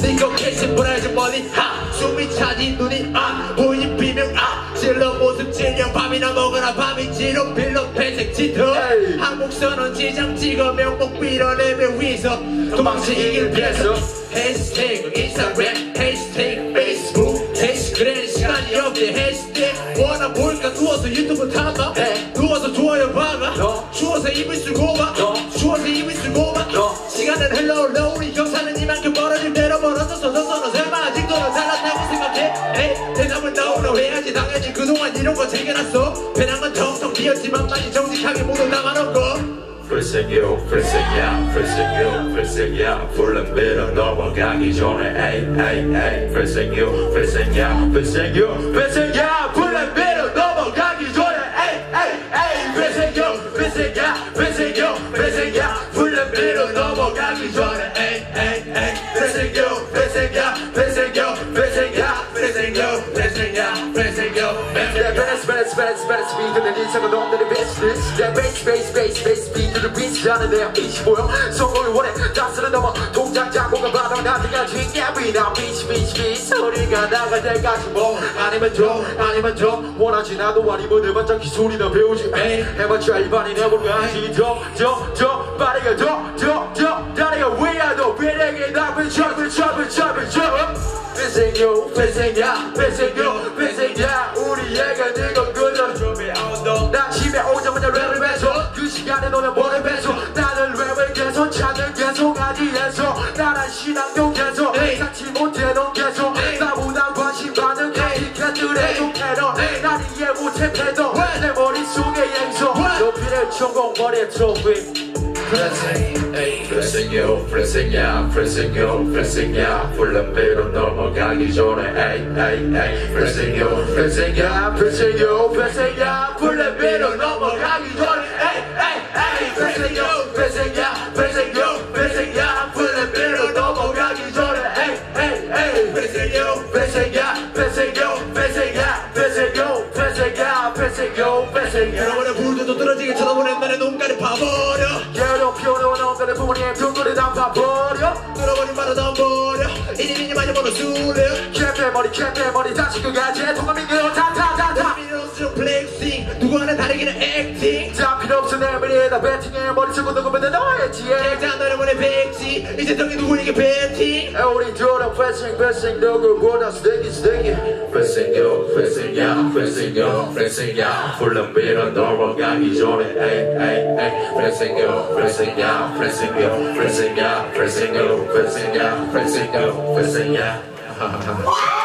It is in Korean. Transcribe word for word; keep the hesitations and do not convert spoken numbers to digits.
니꺼 캐시 보내줘 멀리 하 숨이 차진 눈이 아 보이는 비명 아 질러 모습 질려 밤이나 먹으나 밤이 지로 빌러 회색 짙어 한국선언 지장 찍어 명목 빌어내며 위서 도망치 이길 피해서 해시태그 인스타그램 해시태그 페이스북 해시그램 시간이 없대 해시태그 원하 볼까 누워서 유튜브 탐봐 누워서 좋아요 박아 추워서 입을 쓰고 봐 추워서 입을 쓰고 봐 시간은 흘러올라 우리 경사는 이만큼 벌어질 대로 벌어져서 너서는 설마 아직도는 잘났다고 생각해 에이 대답은 나오라 해야지 당연히 그동안 이런 거 챙겨놨어 배낭 건 텅텅 비었지만 많이 정직하게 모두 담아놓고 불생요 불생야 불생요 불생야 불은 빌어 넘어가기 전에 에이 에이 에이 불생요 불생야 불생요 불생야 불은 빌어 넘어가기 전에 에이 에이 에이 불생요 불생야 불생요 불생야 불은 빌어 넘어가기 전에 에이 에이 에이 불생요 불생야 불생요 불생야 불생요 불생야 불생요 Better, better, better, better speed than the second on the business. That bass, bass, bass, bass speed to the beats. 나는 내 앞이시 보여. 성공을 원해. 다스를 넘어. 동작 잡고가 바로 나한테까지. 야비 나 비치 비치 비치. 소리가 나갈 때까지 뭐 아니면 줘 아니면 줘. 원하지 나도 아니면 해봤자 기술이나 배우지. 에이 해봤자 일반인 해보려야지. 더더더 빠르게 더더더 다리가 위아도 비례게 나쁜 첩을 첩을 첩을 첩. 뺏생요 뺏생야 뺏생요 뺏생야 우리에게 네가 그저 나 집에 오자마자 랩을 해서 그 시간에 너는 뭐를 해서 나는 랩을 계속 찾을 계속하지 해서 나란 신앙도 계속 쌓지 못해 넌 계속 나보다 관심 받는 카피캣들의 좀 패러 난 이해 못해 패도 내 머릿속에 행소 높이를 천공 머리에 트로피 불생요 불생야 불생요 불생야 불은 빌어 넘어가기 전에 에이 에이 에이 불생요 불생야 불생요 불생야 불은 빌어 넘어가기 전에 에이 에이 에이 불생요 불생야 불생요 불생야 불은 빌어 넘어가기 전에 에이 에이 에이 불생요 불생야 불생요 불생야 불생요 불생야 불생요 불생야 여러분의 불도도 떨어지게 쳐다보는 나의 눈가를 봐버려 괴롭혀놓은 엉덩이 부모님 눈물을 담아버려 들어버린 말을 덤버려 이니미니 많이 벌어 술래 캡해머리 캡해머리 다시 그가지 통감이 그어 다다다다 미러스로 플렉싱 누구 하나 다르기는 액팅 다 필요 없어 내 머리에다 배팅해 머리 쓰고 누구면 너였지 일단 너를 보내 백지 이제 정이 누구에게 배팅 우리 둘은 패싱 패싱 누구보다 스테기 스테기 불생요 불생야 불생요 불생야 불은 빌어 넘어가기 전에 에이 에이 에이 불생요 불생야 불생요 불생야 불생요 불생야 불생요 불생야